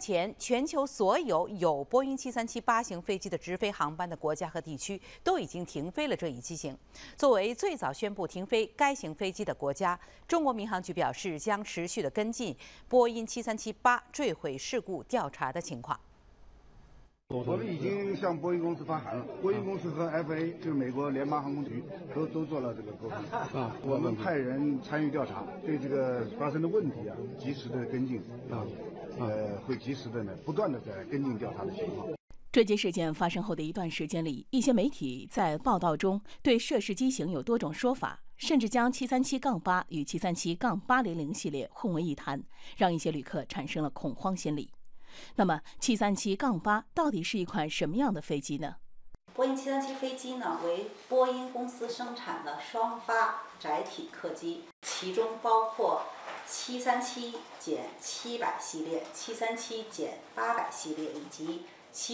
前，全球所有波音737-8型飞机的直飞航班的国家和地区都已经停飞了这一机型。作为最早宣布停飞该型飞机的国家，中国民航局表示将持续的跟进波音737-8坠毁事故调查的情况。 我们已经向波音公司发函了，波音公司和 FAA 就是美国联邦航空局都做了这个沟通我们派人参与调查，对这个发生的问题及时的跟进会及时的不断的在跟进调查的情况。 坠机事件发生后的一段时间里，一些媒体在报道中对涉事机型有多种说法，甚至将737-8与737-800系列混为一谈，让一些旅客产生了恐慌心理。 那么，737-8到底是一款什么样的飞机呢？ 波音737飞机呢，为波音公司生产的双发载体客机，其中包括737-700系列、737-800系列以及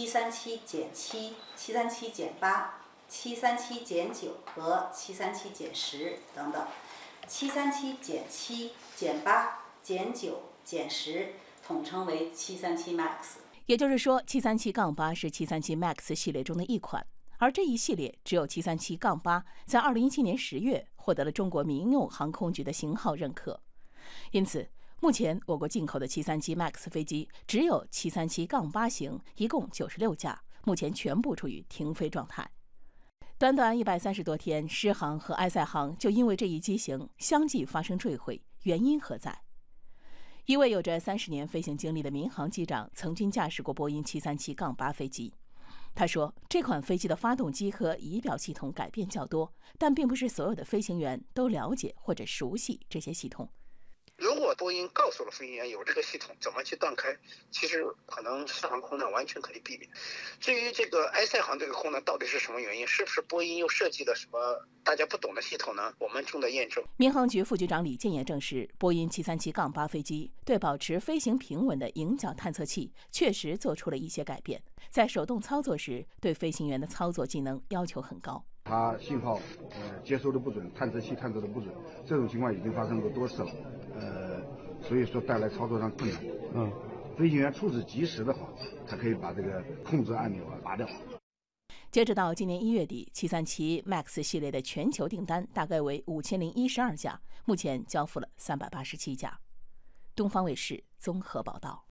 737-7、737-8、737-9和737-10等等。737-7、8、9、10。 统称为737 MAX， 也就是说，737-8是737 MAX 系列中的一款，而这一系列只有737-8在2017年10月获得了中国民用航空局的型号认可。因此，目前我国进口的737 MAX 飞机只有737-8型，一共96架，目前全部处于停飞状态。短短130多天，狮航和埃塞航就因为这一机型相继发生坠毁，原因何在？ 一位有着30年飞行经历的民航机长曾经驾驶过波音737-8飞机。他说，这款飞机的发动机和仪表系统改变较多，但并不是所有的飞行员都了解或者熟悉这些系统。 如果波音告诉了飞行员有这个系统，怎么去断开，其实可能狮航空难完全可以避免。至于这个埃塞航这个空难到底是什么原因，是不是波音又设计了什么大家不懂的系统呢？我们正在验证。 民航局副局长李建业证实，波音737-8飞机对保持飞行平稳的迎角探测器确实做出了一些改变，在手动操作时，对飞行员的操作技能要求很高。 它信号接收的不准，探测器探测的不准，这种情况已经发生过多次了，所以说带来操作上困难。飞行员处置及时的话，才可以把这个控制按钮拔掉。 截止到今年1月底，737 MAX 系列的全球订单大概为5012架，目前交付了387架。东方卫视综合报道。